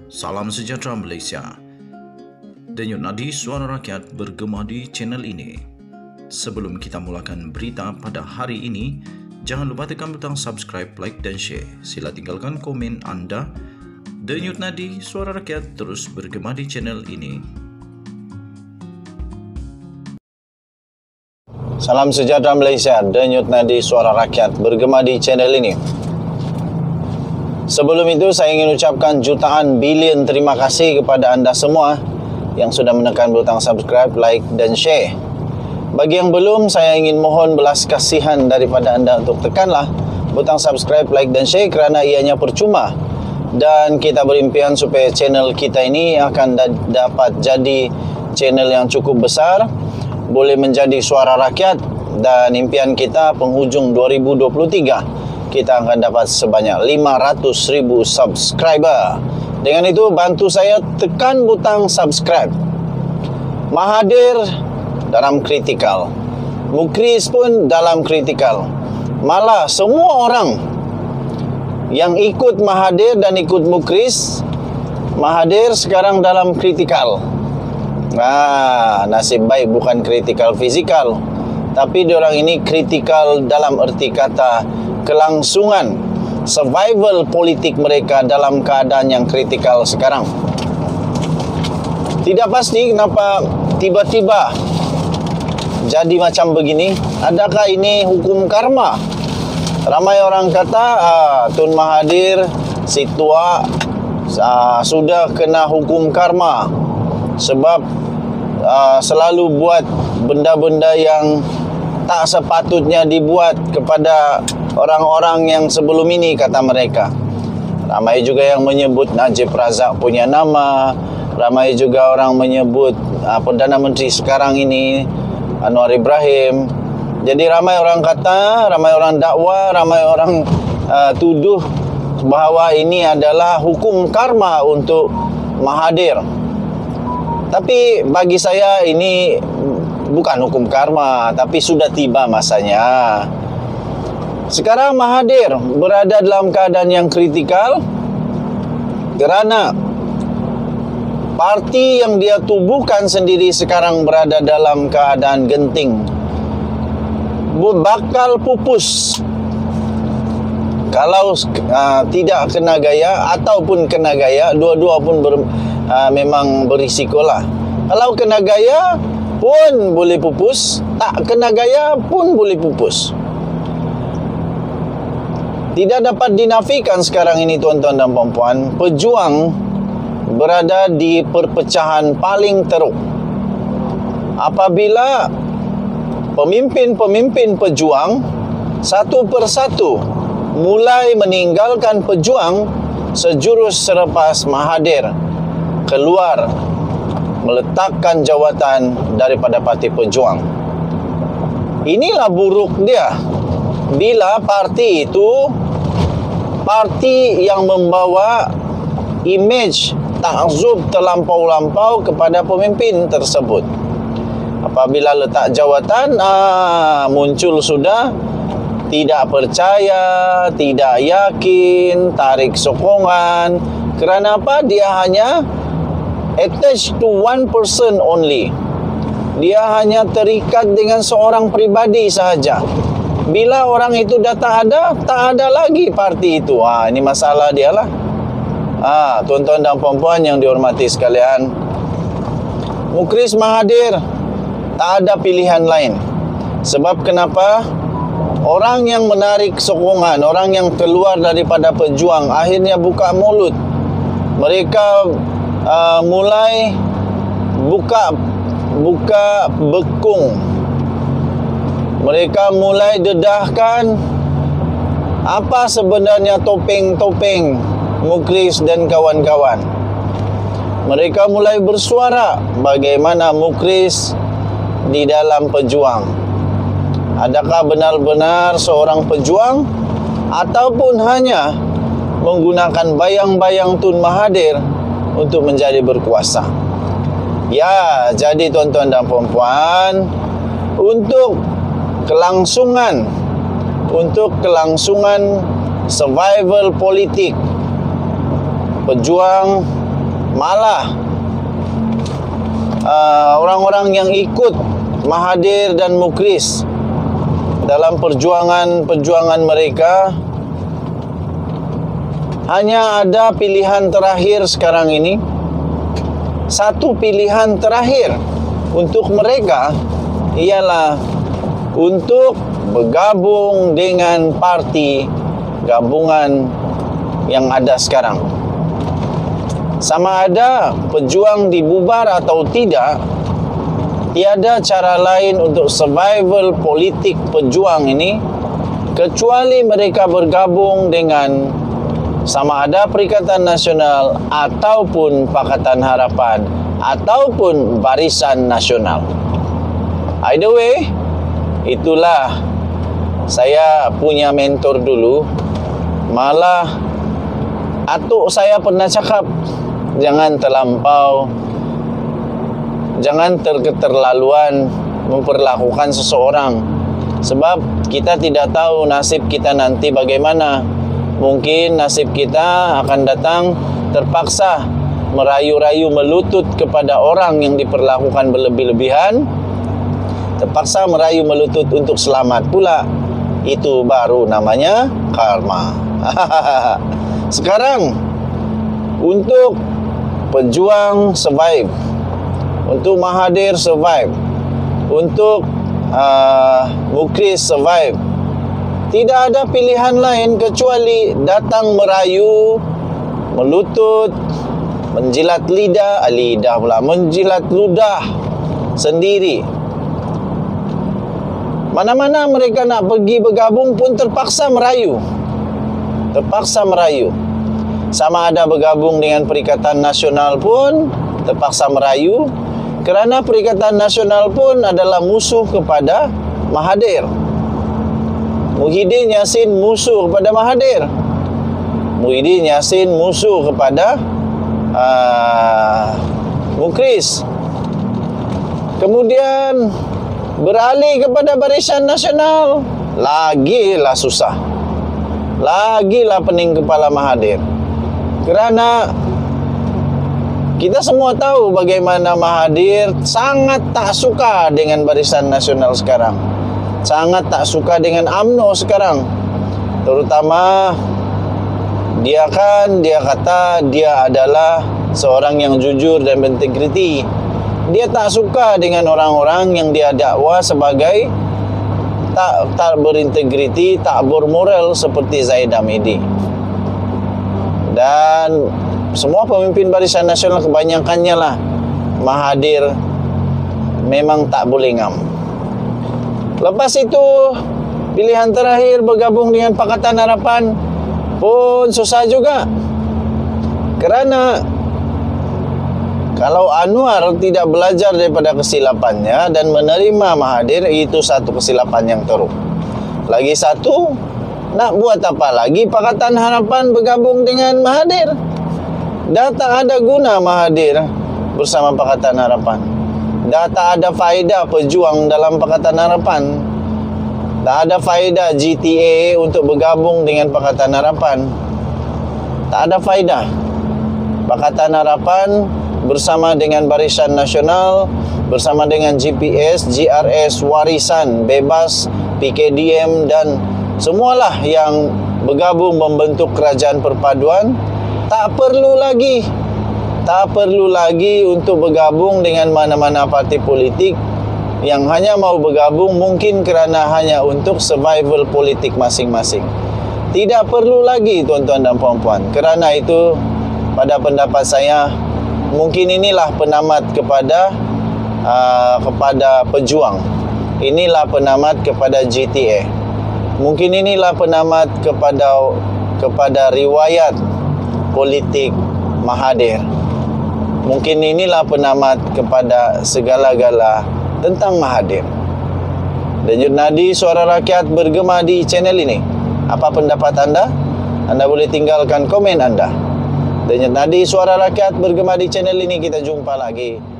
Salam sejahtera Malaysia. Denyut nadi suara rakyat bergema di channel ini. Sebelum kita mulakan berita pada hari ini, jangan lupa tekan butang subscribe, like dan share. Sila tinggalkan komen anda. Denyut nadi suara rakyat terus bergema di channel ini. Salam sejahtera Malaysia. Denyut nadi suara rakyat bergema di channel ini. Sebelum itu, saya ingin ucapkan jutaan bilion terima kasih kepada anda semua yang sudah menekan butang subscribe, like dan share. Bagi yang belum, saya ingin mohon belas kasihan daripada anda untuk tekanlah butang subscribe, like dan share kerana ianya percuma. Dan kita berimpian supaya channel kita ini akan dapat jadi channel yang cukup besar, boleh menjadi suara rakyat, dan impian kita penghujung 2023 kita akan dapat sebanyak 500,000 subscriber. Dengan itu, bantu saya tekan butang subscribe. Mahathir dalam kritikal, Mukris pun dalam kritikal. Malah semua orang yang ikut Mahathir dan ikut Mukris, Mahathir sekarang dalam kritikal. Nasib baik bukan kritikal fizikal, tapi diorang ini kritikal dalam erti kata kelangsungan survival politik mereka dalam keadaan yang kritikal sekarang. Tidak pasti kenapa tiba-tiba jadi macam begini. Adakah ini hukum karma? Ramai orang kata Tun Mahathir si tua sudah kena hukum karma sebab selalu buat benda-benda yang tak sepatutnya dibuat kepada orang-orang yang sebelum ini, kata mereka. Ramai juga yang menyebut Najib Razak punya nama. Ramai juga orang menyebut Perdana Menteri sekarang ini Anwar Ibrahim. Jadi ramai orang kata, ramai orang dakwa, ramai orang tuduh bahawa ini adalah hukum karma untuk Mahathir. Tapi bagi saya ini bukan hukum karma, tapi sudah tiba masanya. Sekarang Mahathir berada dalam keadaan yang kritikal kerana parti yang dia tubuhkan sendiri sekarang berada dalam keadaan genting, bakal pupus kalau tidak kena gaya ataupun kena gaya. Dua-dua pun memang berisikolah. Kalau kena gaya pun boleh pupus, tak kena gaya pun boleh pupus. Tidak dapat dinafikan sekarang ini, tuan-tuan dan puan-puan, pejuang berada di perpecahan paling teruk. Apabila pemimpin-pemimpin pejuang satu persatu mulai meninggalkan pejuang sejurus selepas Mahathir keluar meletakkan jawatan daripada parti pejuang. Inilah buruk dia. Bila parti itu parti yang membawa imej takzub terlampau-lampau kepada pemimpin tersebut. Apabila letak jawatan, muncul sudah tidak percaya, tidak yakin, tarik sokongan. Kerana apa? Dia hanya attached to one person only. Dia hanya terikat dengan seorang pribadi sahaja. Bila orang itu dah tak ada lagi parti itu. Ini masalah dia lah. Tuan-tuan dan puan-puan yang dihormati sekalian, Mukris Mahathir tak ada pilihan lain. Sebab kenapa? Orang yang menarik sokongan, orang yang keluar daripada pejuang akhirnya buka mulut. Mereka mulai buka bekung. Mereka mulai dedahkan apa sebenarnya topeng-topeng Mukris dan kawan-kawan. Mereka mulai bersuara bagaimana Mukris di dalam pejuang. Adakah benar-benar seorang pejuang ataupun hanya menggunakan bayang-bayang Tun Mahathir untuk menjadi berkuasa? Ya, jadi tuan-tuan dan puan-puan, untuk kelangsungan survival politik pejuang malah orang-orang yang ikut Mahathir dan Mukhriz dalam perjuangan mereka, hanya ada pilihan terakhir sekarang ini. Satu pilihan terakhir untuk mereka ialah untuk bergabung dengan parti gabungan yang ada sekarang. Sama ada pejuang dibubar atau tidak, tiada cara lain untuk survival politik pejuang ini kecuali mereka bergabung dengan sama ada Perikatan Nasional ataupun Pakatan Harapan ataupun Barisan Nasional. Either way, itulah saya punya mentor dulu. Malah atuk saya pernah cakap, jangan terketerlaluan memperlakukan seseorang, sebab kita tidak tahu nasib kita nanti bagaimana. Mungkin nasib kita akan datang terpaksa merayu-rayu melutut kepada orang yang diperlakukan berlebih-lebihan, terpaksa merayu melutut untuk selamat pula. Itu baru namanya karma. Sekarang untuk pejuang survive, untuk Mahathir survive, untuk Mukhriz survive, tidak ada pilihan lain kecuali datang merayu, melutut, menjilat menjilat ludah sendiri. Mana-mana mereka nak pergi bergabung pun terpaksa merayu. Sama ada bergabung dengan Perikatan Nasional pun terpaksa merayu, kerana Perikatan Nasional pun adalah musuh kepada Mahathir. Muhyiddin Yassin musuh kepada Mahathir. Muhyiddin Yassin musuh kepada Mukhriz. Kemudian beralih kepada Barisan Nasional, lagilah susah, lagilah pening kepala Mahathir. Kerana kita semua tahu bagaimana Mahathir sangat tak suka dengan Barisan Nasional sekarang, sangat tak suka dengan UMNO sekarang. Terutama dia kata dia adalah seorang yang jujur dan berintegriti. Dia tak suka dengan orang-orang yang dia dakwa sebagai tak berintegriti, tak bermoral seperti Zaid Hamidi. Dan semua pemimpin Barisan Nasional kebanyakannya lah Mahathir memang tak boleh ngam. Lepas itu pilihan terakhir bergabung dengan Pakatan Harapan pun susah juga. Kerana kalau Anwar tidak belajar daripada kesilapannya dan menerima Mahathir, itu satu kesilapan yang teruk. Lagi satu, nak buat apa lagi Pakatan Harapan bergabung dengan Mahathir? Dah tak ada guna Mahathir bersama Pakatan Harapan. Dah tak ada faedah pejuang dalam Pakatan Harapan. Tak ada faedah GTA untuk bergabung dengan Pakatan Harapan. Tak ada faedah. Pakatan Harapan bersama dengan Barisan Nasional, bersama dengan GPS, GRS, Warisan, Bebas, PKDM dan semualah yang bergabung membentuk kerajaan perpaduan, tak perlu lagi untuk bergabung dengan mana-mana parti politik yang hanya mau bergabung mungkin kerana hanya untuk survival politik masing-masing. Tidak perlu lagi tuan-tuan dan puan-puan. Kerana itu pada pendapat saya, mungkin inilah penamat kepada pejuang. Inilah penamat kepada GTA. Mungkin inilah penamat kepada riwayat politik Mahathir. Mungkin inilah penamat kepada segala-gala tentang Mahathir. Denyut nadi suara rakyat bergema di channel ini. Apa pendapat anda? Anda boleh tinggalkan komen anda. Denyut nadi suara rakyat bergema di channel ini. Kita jumpa lagi